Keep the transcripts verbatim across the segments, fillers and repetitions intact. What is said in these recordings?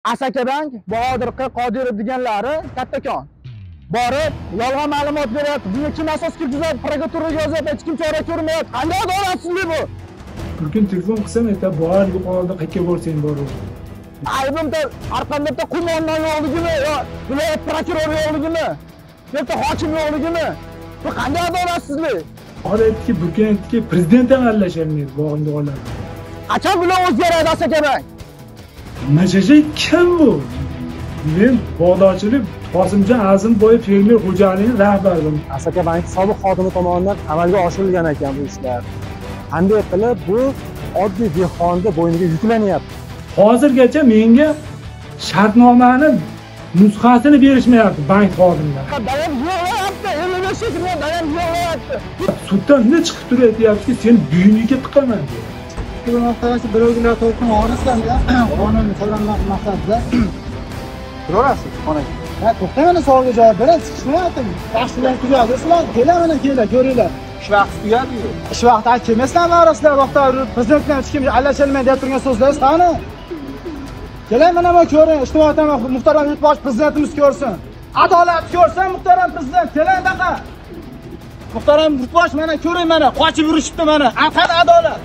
Asakabank, Bahodir Qodirov deganlari kattakon. Borib, yolg'on ma'lumot beryapti. Bunga kim asos kiritib, prokuraturaga yozyapti, hech kim chora ko'rmayapti. Qanday adolatsizlik bu? Bir kun telefon qilsam, aytadi, "Bor, yuqorida qayerga borsang bor." Aybimda Arqonda qo'mondon yo'qligimi, yo viloyat prokurori yo'qligimi, yoki hokim yo'qligimi? Bu qanday adolatsizlik? Odatdagi bir kun aytdiki, prezident ham aralasholmaydi bog'imda olar. Qachon bular o'zgaradi Asakabank? Majajay kim bu? Men bog'dorchilik Qosimjon Azimboyev fermer xo'jaligining rahbariman. Asakabank sobiq xodimi tomonidan amalga oshirilgan ekan bu ishlar. Qanday qilib bu oddiy dehqonni bo'yniga yuklanyapti? Hozirgacha menga shartnomani nusxasini berishmayapti bank xodimlari. Dayan yo'qlayapti, ellik besh yildan dayan yo'qlayapti. Suddan ne chiqib turayapti-ki, sen buyuniga tiqaman deydi. Munosabatchi birovlar to'g'ri orasida qonunni qo'llanma maqsadida ko'rasiz xonaga. Ha, to'xtamani savolga javob berasiz. Chiqmayapti. Yaxshilar tugadi. Sizlar kelamana kela ko'ringlar. Ish vaqti tugadi-yu. Ish vaqti kelmasdan orasida vaqtda prezident bilan hech kim aralashilmaydi deb turgan so'zlar qani? Keling mana bu ko'ring. Ijtimoiy tarmoq muhtaram yurtbosh prezidentimiz ko'rsin. Adolat ko'rsin muhtaram prezident. Keling daqa. Muhtaram yurtbosh mana ko'ring mana qochib yurishibdi mana. Qani adolat?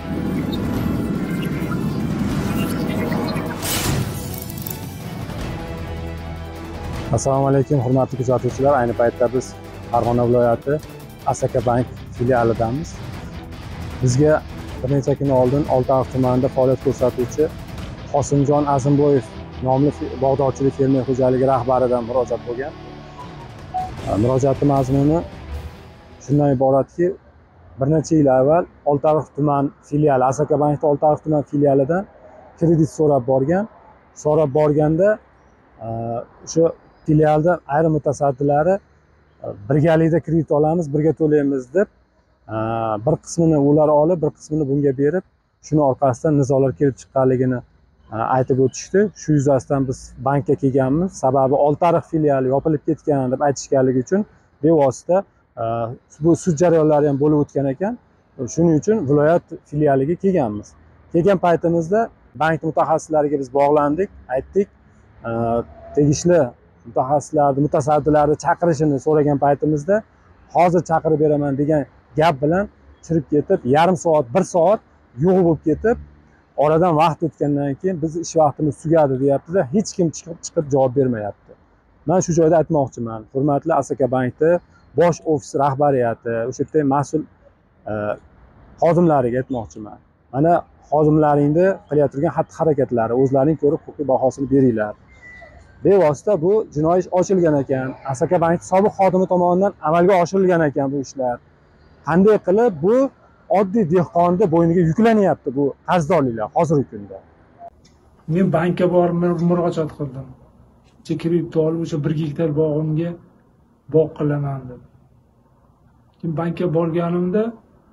Assalomu alaykum, hurmatli kuzatuvchilar. Ayni paytda biz Farg'ona viloyati Asakabank filialidamiz. Bizga bir necha kun oldin Oltiariq tumanida faoliyat ko'rsatuvchi Qosimjon Azimboyev nomli bog'dorchilik fermer xo'jaligi rahbaridan murojaat bo'lgan. Murojaatning mazmuni shundan iboratki, bir necha yil avval Oltiariq tuman filiali, Asakabankda Oltiariq tuman filialidan kredit so'rab borgan. So'rab borganda o'sha filialda ayrim mutasaddilari birgalikda kredit olamiz, birga to'laymiz deb bir qismini ular olib, bir qismini bunga berib, shuni orqasidan nizolar kelib chiqqanligini aytib o'tishdi. Shu yuzasidan biz bankka kelganmiz. Sababi Oltiariq filiali yopilib ketgan deb aytishganligi uchun bevosita bu sud jarayonlari ham bo'lib o'tgan ekan. Shuning uchun viloyat filialiga kelganmiz. Kelgan paytimizda bank mutaxassislariga biz bog'landik, aytdik. Tegishli mutaxassislarni, mutasaddilarni chaqirishini so'ragan paytimizda hozir chaqirib beraman degan gap bilan chirib ketib, yarim soat, bir soat yo'q bo'lib ketib, oradan vaqt o'tgandan keyin biz ish vaqtimiz tugadi deyapti-da, hech kim chiqib chiqib javob bermayapti. Men shu joyda aytmoqchiman, hurmatli Asakabankda bosh ofis rahbariyati, o'sha yerda mas'ul xodimlariga aytmoqchiman. Mana xodimlaringni qilayotgan xatti-harakatlari o'zlaring ko'rib huquqiy bahosini beringlar. Bevosita bu jinoiy ish ochilgan ekan. Asakabank sobiq xodimi tomonidan amalga oshirilgan ekan bu ishlar. Qanday qilib bu oddiy dehqonni bo'yniga yuklanyapti bu qarzdorliklar hozirgi kunda? Men bankka borib murojaat qildim. Kredit olib o'sha bir gektar bog'imga bog' qilaman deb. Keyin bankka borganimda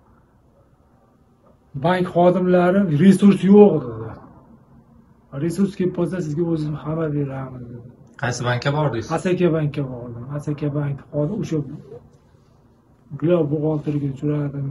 bank xodimlari resurs yo'q dedi. Resurs kelib qolsa sizga o'zim xabar beramiz dedi. Qaysi bankka bordingiz? Asakabankka bordim. Asakabank xodim o'sha glov buxgalteriga uchradim.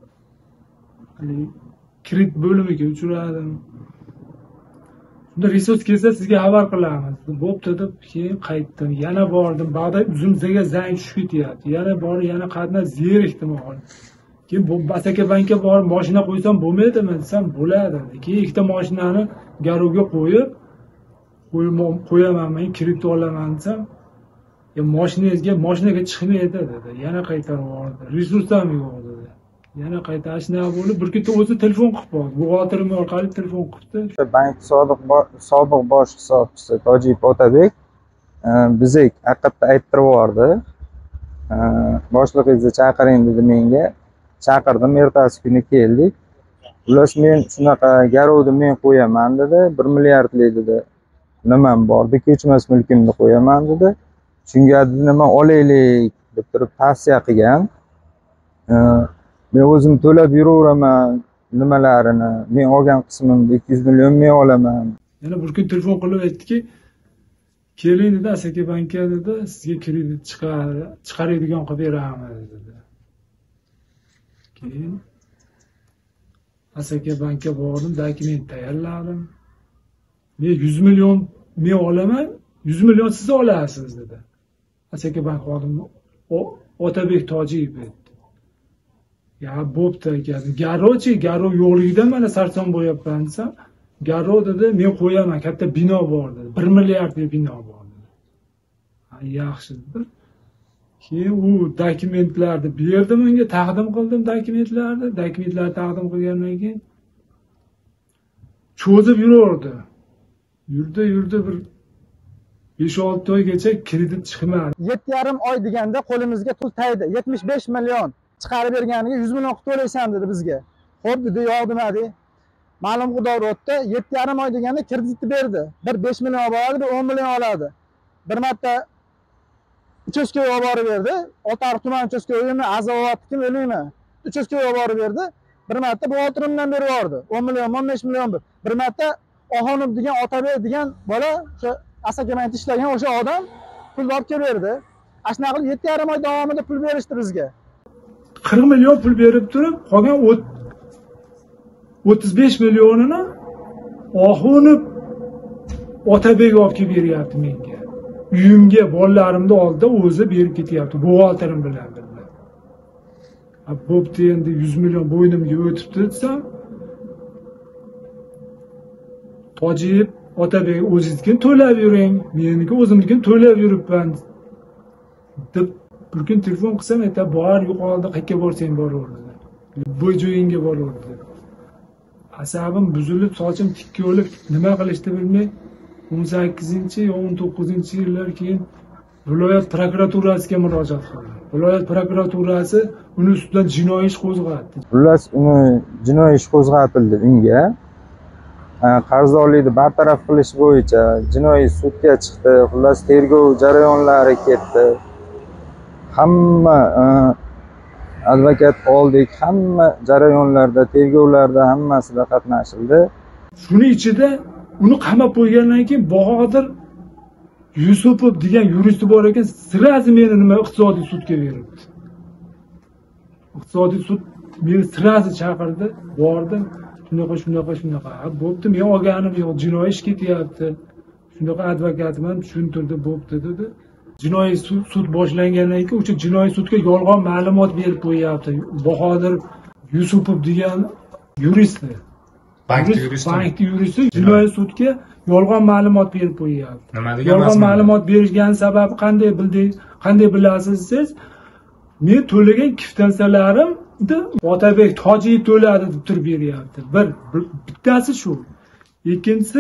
Kredit bo'limiga uchradim. Unda resurs kelsa sizga xabar qilamiz. Bo'pti deb keyin qaytdim. Yana bordim. Ba'da uzumzaga zang tushib ketyapti. Yana borib, yana qatnab zerikdim hol. Keyin bu Asakabankka borib mashina qo'ysam bo'lmaydimi desam, bo'ladi. Keyin ikkita mashinani garovga qo'yib, qo'yaman, men kredit olaman desam, "Ya mashinangizga mashinaga chiqmaydi" dedi. Yana qaytarib yubordi. Resurs ham yo'q dedi. Yana qaytarishna bo'lib, bir keta o'zi telefon qilib qoldi. Buxgalterim orqali telefon qilibdi. Bank sobiq sobiq bosh hisobchisi Tojiyev Otabek bizga haqiqatda ayttirib yubordi. Boshlig'ingizni chaqiring dedi menga. Chaqirdim, ertasi kuni keldik. Ular men shunaqa garovni men qo'yaman dedi, bir milliardlik dedi. Nimam bor, ko'chmas mulkimni qo'yaman dedi. Shunga nima olaylik deb turib tavsiya qilgan. Men o'zim to'lab yuraveraman nimalarini. Men olgan qismimni ikki yuz million men olaman. Yana bir kun telefon qilib aytdiki, "Keling" dedi, Asakabankka dedi, "Sizga kredit chiqar, chiqaradigan qilib beramiz" dedi. Keyin Asakabankka bordim, dokument tayyorladim. men yuz million men olaman, yuz million siz olasiz dedi. Asaka bank xodimi Otabek Tojiyev aytdi. Ya bo'pti aka. Garochi, garo yo'qligida mana sarson bo'yapman desam, garo dedi, men qo'yaman, katta bino bor dedi. bir milliardlik bino bor dedi. Ha, yaxshi dedi. Keyin u dokumentlarni berdim unga, taqdim qildim dokumentlarni, dokumentlarni taqdim qilgandan keyin cho'zib yurardi. Yurdi, yurdi bir besh olti oygacha kredit chiqmadi. yetti yarim oy deganda qo'limizga pul taydi. yetmish besh million chiqarib berganiga yuz million qilib to'laysan dedi bizga. Xo'p dedi, yo'q demadi. Ma'lum qudor o'tdi. yetti yarim oy deganda kreditni berdi. Bir besh million oladi, bir o'n million oladi. Bir marta uchastkaya olib borib berdi. Oltiariq tuman uchastkayini azovatkim o'laymi? Uchastkaya olib borib berdi. Bir marta buxgalterimdan berib yubordi. o'n million, o'n besh million bir. Bir marta Ohonov degan Otabek degan bola o'sha Asakabankda ishlagan o'sha odam pul olib kelib berdi. Ashuna qilib yetti yarim oy davomida pul berishdi bizga. qirq million pul berib turib, qolgan o'ttiz besh millionini Ohonov Otabek olib kelib beryapti menga. Uyimga, bolalarimni oldida o'zi berib ketyapti, buxgalterim bilan birga. Bo'pti, endi yuz million bo'ynimga o'tibdi desam, Tojiyev Otabek o'zingizga to'lab yuring, meniki o'zimnikini to'lab yuribman deb bir kun telefon qilsam, ayta bor, yuqorida qayerga borsang boraver. Bu joyingga boraver. Asabim buzilib, sochim tikka bo'lib, nima qilishni bilmay, o'n sakkizinchi yo o'n to'qqizinchi yillar keyin viloyat prokuraturasiga murojaat qildim. Viloyat prokuraturasi uni ustidan jinoiy ish qo'zg'atdi. Xullas, uni jinoiy ish qo'zg'atildi unga. Qarzdorlikni bartaraf qilish bo'yicha jinoiy sudga chiqdi. Xullas, tergov jarayonlari ketdi. Hamma advokat oldik, hamma jarayonlarda, tergovlarda hammasida qatnashildi. Shuning ichida uni qamab qo'ygandan keyin Bahodir Yusupov degan yurist bor ekan, sirazi meni nima iqtisodiy sudga beribdi. Iqtisodiy sud meni sirazi chaqirdi, bordim. Shunaqa, shunaqa, shunaqa. Bo'pti, men olganim yo'q, jinoiy ish ketyapti. Shunaqa advokatim ham tushuntirdi, bo'pti dedi. Jinoiy sud boshlangandan keyin o'sha jinoiy sudga yolg'on ma'lumot berib qo'yapti. Bahodir Yusupov degan yurist. Bankda yurist. Bankda yurist jinoiy sudga yolg'on ma'lumot berib qo'yapti. Nima degan yolg'on ma'lumot berishgan sababi qanday bildingiz? Qanday bilasiz siz? Men to'lagan kvitantsiyalarim Otabek Tojiyev to'ladi deb turib beryapti. Bir, bittasi shu. Ikkinchisi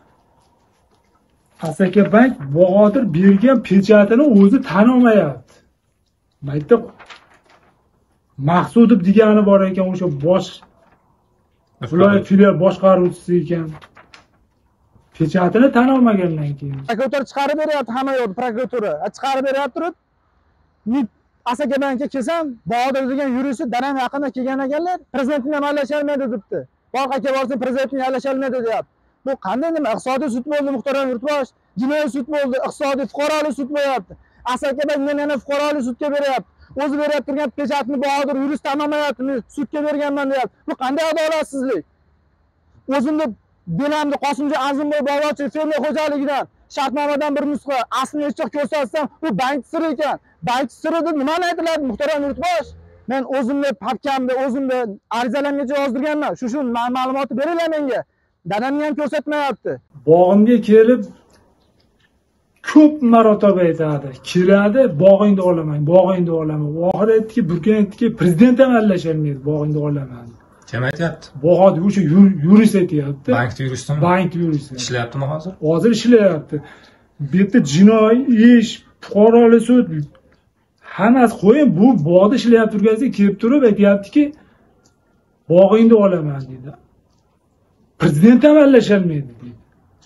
Asakabank Bahodir bergan pechatini o'zi tan olmayapti. Mayda Maqsudov degani bor ekan, o'sha bosh viloyat filial boshqaruvchisi ekan. Pechatini tan olmagandan keyin Prokuratura chiqarib beryapti, hamma yo'q prokuratura. Chiqarib beryapti turib, Asakabankka kelsam, Bahodir degan yurist daram yaqinda kelgan ekanlar, prezidentni aralasholmaydi debdi. Bor qayerga borsa prezidentni aralasholmaydi deyapti. Bu qanday nima? Iqtisodiy sud bo'ldi, muhtaram yurtbosh. Jinoiy sud bo'ldi, iqtisodiy fuqarolik sud bo'lyapti. Asakabank meni yana fuqarolik sudga beryapti. O'zi berib turgan pechatni Bahodir yurist tan olmayapti, men sudga berganman deyapti. Bu qanday adolatsizlik? O'zimni belamni Qosimjon Azimboy Bobochi fermer xo'jaligidan shartnomadan bir nusxa aslini hech ko'rsatsam, bu bank siri ekan. Bank siri deb nima aytiladi, muhtaram yurtbosh? Men o'zimni papkamda, o'zimni arizalarga yozdirganman. Shu shu ma'lumotni beringlar menga. Dadamni ham ko'rsatmayapti. Bog'imga kelib ko'p marotaba aytadi. Keladi, bog'ingni olaman, bog'ingni olaman. Oxiri aytdiki, bir kun aytdiki, prezident ham aralasholmaydi, bog'ingni olaman. Kim aytyapti? Bahodir o'sha yurist aytyapti. Bankda yuristmi? Bankda yurist. Ishlayaptimi hozir? Hozir ishlayapti. Bu yerda jinoiy ish, fuqarolik sud hammasi qo'yib, bu bog'da ishlayap turgansa kelib turib aytyaptiki, bog'ingni olaman dedi. Prezident ham aralasholmaydi deydi.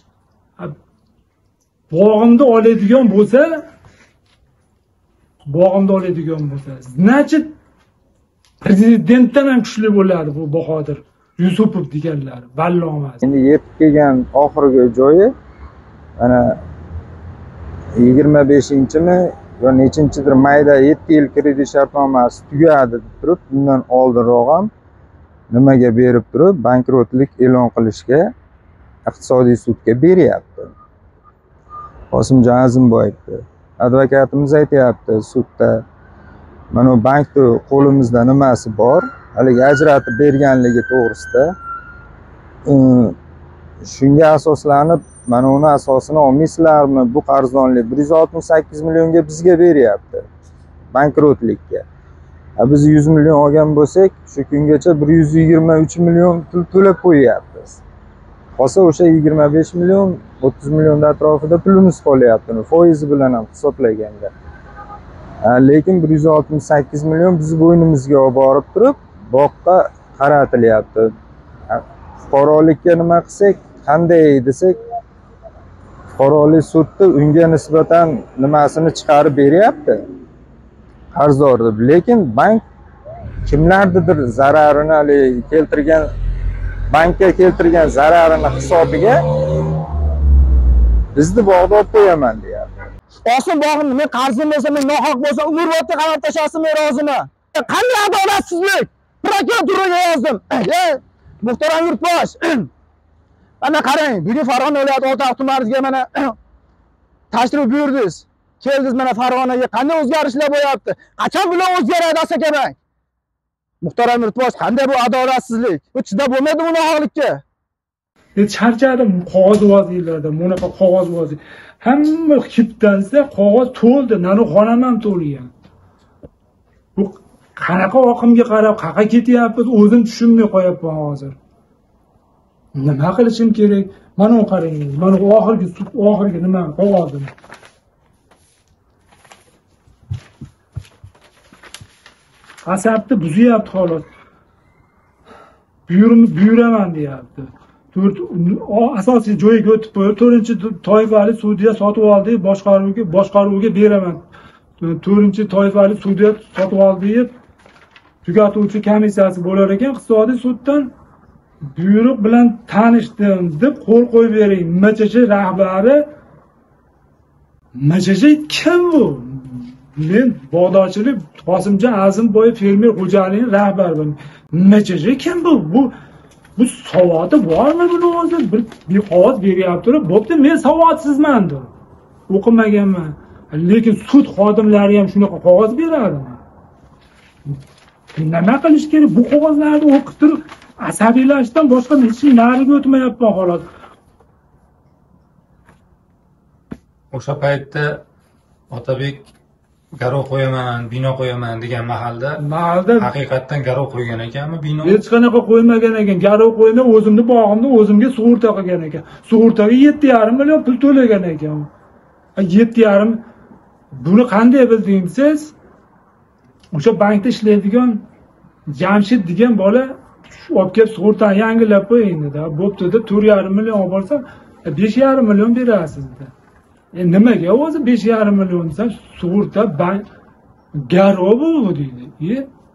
Bog'imni oladigan bo'lsa, bog'imni oladigan bo'lsa, значит prezidentdan ham kuchli bo'ladi bu Bahodir Yusupov deganlar, ballomas. Endi yetib kelgan oxirgi joyi mana yigirma beshinchimi yo nechinchidir mayda yetti yil kredit shartnomasi tugadi deb turib, bundan oldinroq ham nimaga berib turib, bankrotlik e'lon qilishga iqtisodiy sudga beryapti. Qosimjon Azimboyevni advokatimiz aytyapti sudda, mana bankni qo'limizda nimasi bor, haligi ajratib berganligi to'g'risida. Shunga asoslanib, mana uni asosini olmaysizlarmi? Bu qarzdorlik bir yuz oltmish sakkiz millionga bizga beryapti. Bankrotlikka. Biz yuz million olgan bo'lsak, shu kungacha bir yuz yigirma uch million pul to'lab qo'yyapmiz. Qolsa o'sha yigirma besh million, o'ttiz million atrofida pulimiz qolyapti, foizi bilan ham hisoblaganda. Lekin bir yuz oltmish sakkiz million biz bo'ynimizga olib borib turib, boqqa qaratilyapti. Fuqarolikka nima qilsak, qanday desak, fuqarolik sudda unga nisbatan nimasini chiqarib beryapti. Qarzdordir, lekin bank kimlarnidir zararini keltirgan, bankka keltirgan zararini hisobiga bizni bog'da olib qo'yaman deyapti. Olsin bog'imni, men qarzim bo'lsa, men nohaq bo'lsa, umrbodga qarab tashlasin, men roziman. Qanday adolatsizlik? Prokuraturaga yozdim. Ey, Muhtaram Yurtbosh. Mana qarang, bugun Farg'ona viloyati Oltiariq tumanimizga mana tashrif buyurdingiz. Keldingiz mana Farg'onaga, qanday o'zgarishlar bo'lyapti? Qachon bular o'zgaradi Asaka bank? Muhtaram Yurtbosh, qanday bu adolatsizlik? Bu chidab bo'lmaydi bu nohaqlikka. Men charchadim qog'ozbozliklardan, bunaqa qog'ozbozlik. Hamma kiptansa qog'oz to'ldi, nani xonam ham to'lgan. Bu qanaqa oqimga qarab, qaqa ketyapmiz, o'zim tushunmay qo'yapman hozir. Nima qilishim kerak? Mana qarangiz, mana oxirgi oxirgi nima qog'ozim. Asabni buzyapti xolos. Buyurni buyuraman deyapti. to'rt asosiy joyiga o'tib qo'yib, to'rtinchi toifali sudya sotib oldi, boshqaruvga boshqaruvga beraman. to'rtinchi toifali sudya sotib oldi deb tugatuvchi komissiyasi bo'lar ekan, iqtisodiy suddan buyruq bilan tanishdim deb qo'l qo'yib bering. M C J rahbari M C J kim bu? Men bog'dorchilik Qosimjon Azimboyev fermer xo'jaligining rahbariman. M C J kim bu? Bu bu savodi bormi buni o'zi? Bir bir qog'oz beryapti, bo'pti, men savodsizman deb. O'qimaganman. Lekin sud xodimlari ham shunaqa qog'oz beradimi? Nima qilish kerak? Bu qog'ozlarni o'qib turib asabiylashdan boshqa hech nariga o'tmayapman xolos. O'sha paytda Otabek garov qo'yaman, bino qo'yaman degan mahalda, mahalda haqiqatdan garov qo'ygan ekanmi bino? Hech qanaqa qo'ymagan ekan. Garov qo'ymay o'zimni bog'imni o'zimga sug'urta qilgan ekan. Sug'urtaga yetti yarim million pul to'lagan ekan. yetti yarim buni qanday bildingiz? O'sha bankda ishlaydigan Jamshid degan bola olib kelib sug'urtani yangilab qo'ying dedi. Bo'pti-da, to'rt yarim million olib borsam, besh yarim million berasiz dedi. E nimaga o'zi besh yarim million desam, sug'urta bank garov bu deydi. E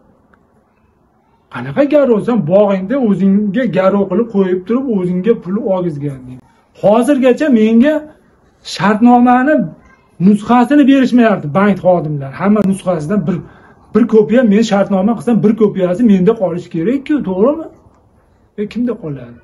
qanaqa garovsan, bog'ingda o'zingga garov qilib qo'yib turib, o'zingga pul olgizgan deydi. Hozirgacha menga shartnomani nusxasini berishmayapti bank xodimlari. Hamma nusxasidan bir bir kopiya, men shartnoma qilsam bir kopiyasi menda qolishi kerak-ku, to'g'rimi? E kimda qoladi?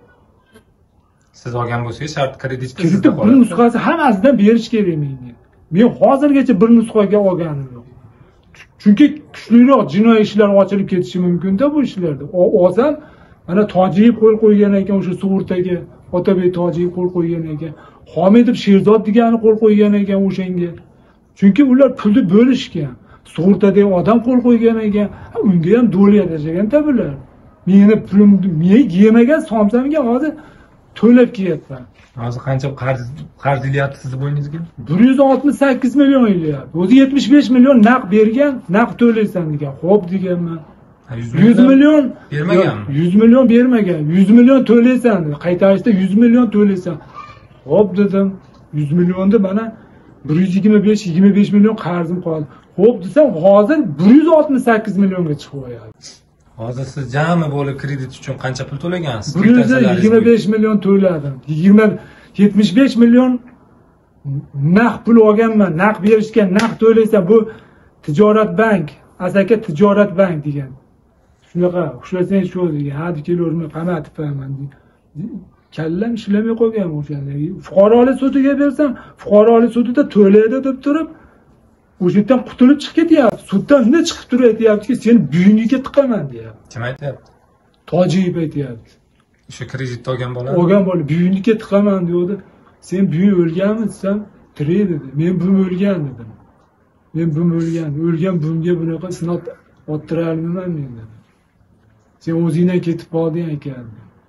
Siz olgan bo'lsangiz shart kreditda sizda qoladi. Bir nusxasi hammasidan berish kerak menga. Men hozirgacha bir nusxaga olganim yo'q. Chunki kuchliroq jinoiy ishlar ochilib ketishi mumkin-da bu ishlarda. Olsam, mana Tojiyev qo'l qo'ygan ekan o'sha sug'urtaga, Otabek Tojiyev qo'l qo'ygan ekan, Homidov Sherzod degani qo'l qo'ygan ekan o'shanga. Chunki ular pulni bo'lishgan. Sug'urtadagi odam qo'l qo'ygan ekan, unga ham do'liya tashlagan-da bular. Meni pulimni men yemagan somsamga hozir to'lab kelyapman. Hozir qancha qarz qarz ilyapti sizni bo'yningizga? bir yuz oltmish sakkiz million ilyapti. O'zi yetmish besh million naqd bergan, naqd to'laysan degan. Xo'p deganman. yuz million bermaganmi? yuz million bermagan. yuz million to'laysan dedi. Qaytarishda yuz million to'laysan. Xo'p dedim. yuz millionni mana bir yuz yigirma besh yigirma besh million qarzim qoldi. Xo'p desam, hozir bir yuz oltmish sakkiz millionga chiqib qo'yadi. Hozir siz jami bo'lib kredit uchun qancha pul to'lagansiz? bir yuz yigirma besh million to'ladim. yigirma yetmish besh million naqd pul olganman. Naqd berishgan, naqd to'laysan, bu tijorat bank, Asaka tijorat bank degan. Shunaqa, ushlasangiz shu degan. Hadi kelavermay qamatibman. kallam ishlamay qolgan o'shanda. Fuqarolik sudiga bersam, fuqarolik sudida to'laydi deb turib, o'sha yerdan qutulib chiqib ketyapti. Suddan shunday chiqib turib aytyaptiki, seni buyingiga tiqaman deyapti. Kim aytyapti? Tojiyev aytyapti. O'sha kreditni olgan bola. Olgan bola buyingiga tiqaman deydi. Sen buying o'lganmi desam, tirik dedi. Men bum o'lgan dedim. Men bum o'lgan. O'lgan bumga bunaqa sinov o'ttira olmayman men dedim. Sen o'zingdan ketib qolding ekan.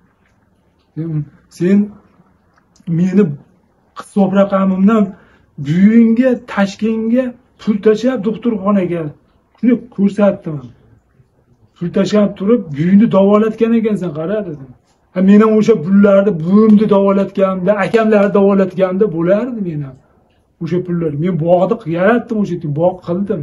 Sen meni hisob raqamimdan buyingga, tashkentga pul tashlab doktorxonaga shuni ko'rsatdim. Pul tashlab turib, buyingni davolatgan ekansan, qara dedim. Ha men ham o'sha pullarni buvimni davolatganimda, akamlarni davolatganimda bo'lardi men ham. O'sha pullar men bog'ni yaratdim, o'sha yerda bog' qildim.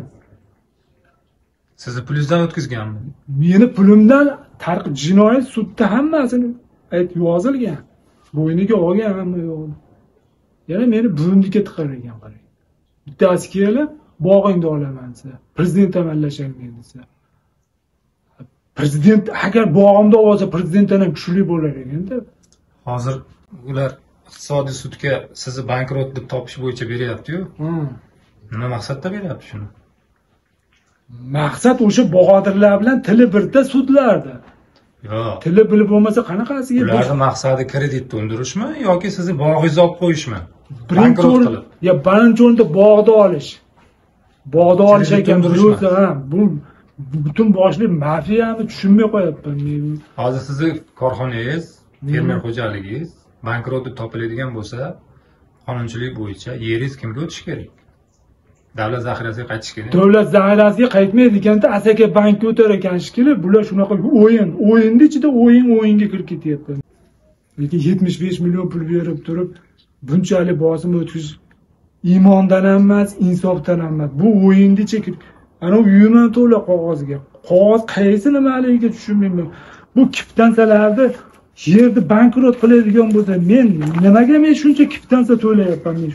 Sizni pulingizdan o'tkazganmi? Meni pulimdan tarq jinoyat sudda hammasini ayt yozilgan. Bo'yniga olgan hamma yo'q. Yana meni buvimnikiga tiqar ekan, qarang. Bittasi kelib, bog'ingni olaman desa, prezident amallashayman desa. Prezident agar bog'imda olsa, prezidentdan ham kuchli bo'lar ekan-da. Hozir ular iqtisodiy sudga sizni bankrot deb topish bo'yicha beryapti-yu. Nima maqsadda beryapti shuni? Maqsad o'sha Bahodirlar bilan tili birda sudlarda. Yo'q. Tili bilib bo'lmasa qanaqasiga? Ularning maqsadi kreditni undirishmi yoki sizni bog'ingizni olib qo'yishmi? Birinchi o'rin, ya birinchi o'rinda bog'ni olish. Bog'ni olish ekan bo'lsa, ha, bu butun boshli mafiyani tushunmay qo'yapman men. Hozir sizni korxonangiz, fermer xo'jaligingiz bankrot deb topiladigan bo'lsa, qonunchilik bo'yicha yeringiz kimga o'tishi kerak? Davlat zaxirasiga qaytish kerak. Davlat zaxirasiga qaytmaydi ekanda, Asaka bankka o'tar ekan shekilli, bular shunaqa o'yin, o'yinning ichida o'yin o'yinga kirib ketyapti. Lekin yetmish besh million pul berib turib, bunchalik bosim o'tkazish iymondan ham emas, insofdan ham emas. Bu o'yinning ichiga ana uyman to'la qog'ozga. Qog'oz qaysi nimaligiga tushunmayman. Bu kvitansiyalarni yerni bankrot qiladigan bo'lsa, men nimaga men shuncha kvitansiya to'layapman men?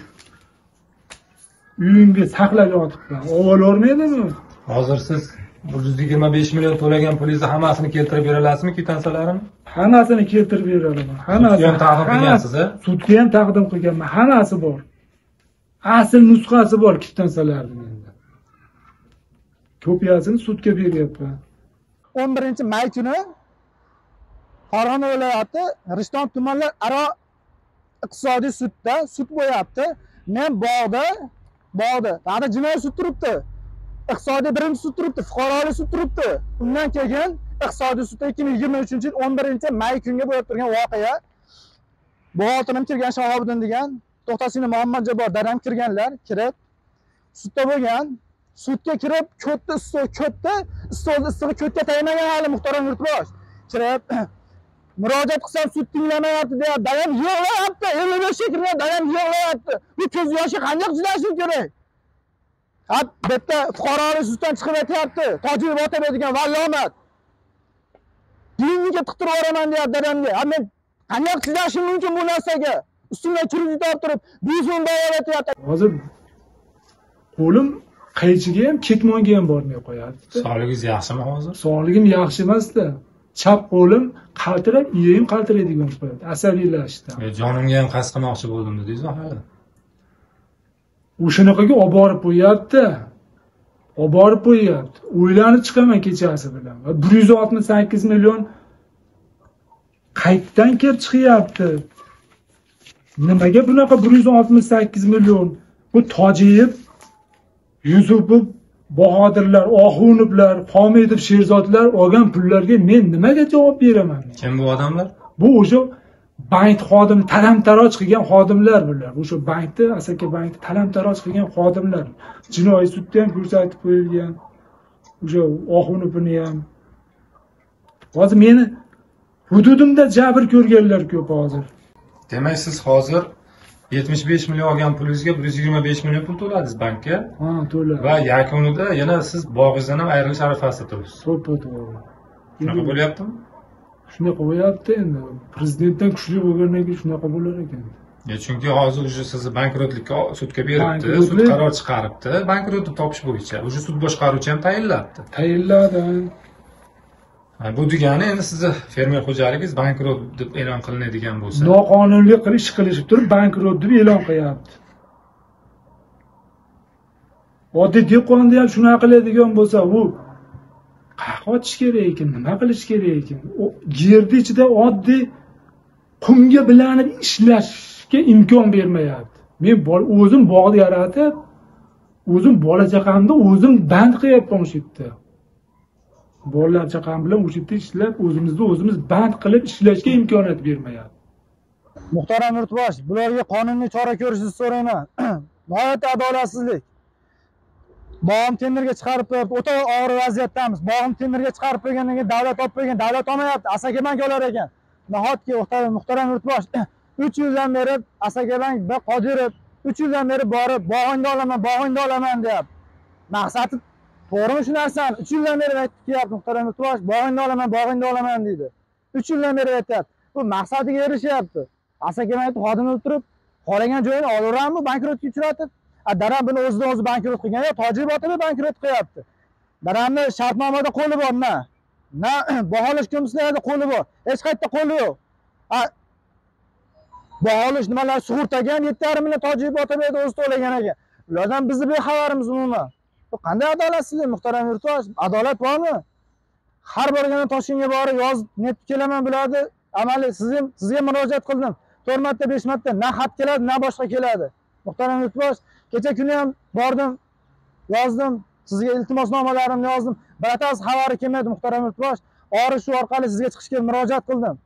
Uyimga saqlab yotibman. Ololmaydimi? Hozir siz bir yuz yigirma besh million to'lagan pulingizni hammasini keltirib bera olasizmi kvitansiyalarni? Hammasini keltirib beraman. Hammasini ham taqdim qilgansiz, a? Sudga ham taqdim qilganman. Hammasi bor. Asl nusxasi bor kvitansiyalarning menda. Kopiyasini sudga beryapman. o'n birinchi may kuni Farg'ona viloyati Rishton tumanlar aro iqtisodiy sudda sud bo'lyapti. Men bog'da, bog'da, hali jinoiy sud turibdi. Iqtisodiy birinchi sud turibdi, fuqarolik sud turibdi. Undan keyin iqtisodiy sudda ikki ming yigirma uchinchi yil o'n birinchi may kunga bo'lib turgan voqea. Buxotirim kirgan Shahobiddin degan, To'xtasini Muhammad Jabor dadam kirganlar, kirib sudda bo'lgan. Sudga kirib, ko'tni ustol, ko'tni ustolni istig'i ko'tga taymagan hali muhtaram yurtbosh. Kirib murojaat qilsam sud tinglamayapti deyapti. Dadam yig'layapti, ellik beshga kirgan dadam yig'layapti. Bu ko'z yoshi qanday chidashi kerak? Ha, bitta fuqarolik suddan chiqib aytyapti. Tojiyev ota degan vallomat. Buyingiga tiqtirib yuboraman deyapti dadamga. Ha, men qanday chidashim mumkin bu narsaga? Ustimdan kredit olib turib, buyursin davolayapti. Hozir qo'lim qaychiga ham, ketmonga ham bormay qo'yadi. Sog'ligingiz yaxshimi hozir? Sog'ligim yaxshi emas-da. Chap qo'lim qaltirab, iyim qaltiraydigan qo'yadi. Asabiylashdi. Jonimga ham qasd qilmoqchi bo'ldim dedingiz-ku hali. O'shanaqaga olib borib qo'yapti. Olib borib qo'yapti. O'ylanib chiqaman kechasi bilan. bir yuz oltmish sakkiz million qaytdan kelib chiqyapti. Nimaga bunaqa bir yuz oltmish sakkiz million? Bu Tojiyev, Yusupov, Bahodirlar, Oxunovlar, Xomedov, Sherzodlar olgan pullarga men nimaga javob beraman? Kim bu odamlar? Bu o'sha bank xodimi, talam-taroj qilgan xodimlar bular. O'sha bankda, Asaka bankda talam-taroj qilgan xodimlar. Jinoiy sudda ham ko'rsatib qo'yilgan. O'sha Oxunovni ham. Hozir meni hududimda jabr ko'rganlar ko'p hozir. Demak, siz hozir yetmish besh million olgan pulingizga bir yuz yigirma besh million pul to'ladingiz bankka. Ha, to'la. Va yakunida yana siz bog'ingizdan ham ayrilish arafasida turibsiz. To'ppa-to'g'ri. Shunaqa bo'lyaptimi? Shunaqa bo'lyapti endi. Prezidentdan kuchli bo'lgandan keyin shunaqa bo'lar ekan. Ya chunki hozir уже sizni bankrotlikka sudga beribdi, sud qaror chiqaribdi. Bankrot deb topish bo'yicha. Уже sud boshqaruvchi ham tayinlabdi. Tayinladi. Ha, bu degani endi sizni fermer xo'jaligingiz bankrot deb e'lon qilinadigan bo'lsa, noqonuniy qilish ish qilishib turib bankrot deb e'lon qilyapti. Oddiy dehqonni ham shunaqa qiladigan bo'lsa, u qayerga otish kerak ekan, nima qilish kerak ekan? O yerni ichida oddiy qumga bilanib ishlashga imkon bermayapti. Men o'zim bog'ni yaratib, o'zim bola chaqamni o'zim band qilyapman o'sha yerda. Bolalar chaqam bilan o'sha yerda ishlab, o'zimizni o'zimiz band qilib ishlashga imkoniyat bermayapti. Muhtaram yurtbosh, bularga qonuniy chora ko'rishni so'rayman. Nihoyatda adolatsizlik. Bog'im tenderga chiqarib qo'yib, o'ta og'ir vaziyatdamiz. Bog'im tenderga chiqarib qo'ygandan keyin davlat olib qo'ygan, davlat olmayapti. Asakabank olar ekan. Nahotki muhtaram yurtbosh, uch yildan beri Asakabank va Qodirov uch yildan beri borib, bog'ingni olaman, bog'ingni olaman deyapti. Maqsadi to'g'rimi shu narsani? uch yildan beri aytib kelyapti muhtaram yurtbosh, bog'ingni olaman, bog'ingni olaman deydi. uch yildan beri aytyapti. Bu maqsadiga erishyapti. Asakabank xodimi turib, xohlagan joyini olaverammi, bankrotga uchratib? Daram buni o'zidan o'zi bankrot qilgan, yo tojik botibi bankrot qilyapti. Daramni shartnomada qo'li bor, na. Na baholash komissiyalarida qo'li bor. Hech qayerda qo'li yo'q. Baholash nimalar sug'urtaga ham yetti yarim million tojik botibi o'zi to'lagan ekan. Ulardan bizni bexabarimiz umuman. Bu qanday adolatsizlik muhtaram yurtbosh? Adolat bormi? Har borganda Toshkentga borib yozib net kelaman bularni. Amaliy sizga sizga murojaat qildim. to'rt marta, besh marta na xat keladi, na boshqa keladi. Muhtaram yurtbosh, kecha kuni ham bordim, yozdim, sizga iltimosnomalarimni yozdim. Birontasi xabari kelmadi muhtaram yurtbosh. Ori shu orqali sizga chiqishga murojaat qildim.